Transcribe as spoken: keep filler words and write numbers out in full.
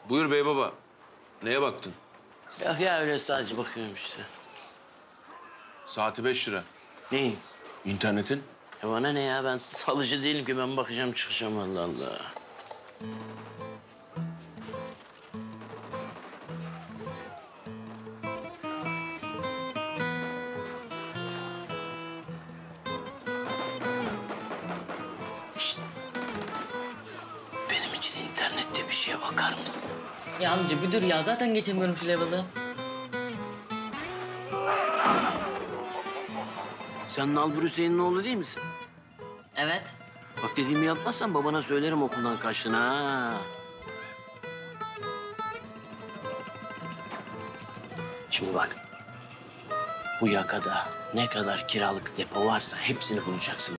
Buyur bey baba. Neye baktın? Yok ya öyle sadece bakıyorum işte. Saati beş lira. Neyin? İnternetin? Ya bana ne ya? Ben salıcı değilim ki. Ben bakacağım çıkacağım Allah Allah. Şişt. Benim için internette bir şeye bakar mısın? Ya amca bir dur ya. Zaten geçemiyorum şu level'ı. Sen Nalbur Hüseyin'in oğlu değil misin? Evet. Bak dediğimi yapmazsan babana söylerim okuldan kaçtığını ha. Şimdi bak. Bu yakada ne kadar kiralık depo varsa hepsini bulacaksın.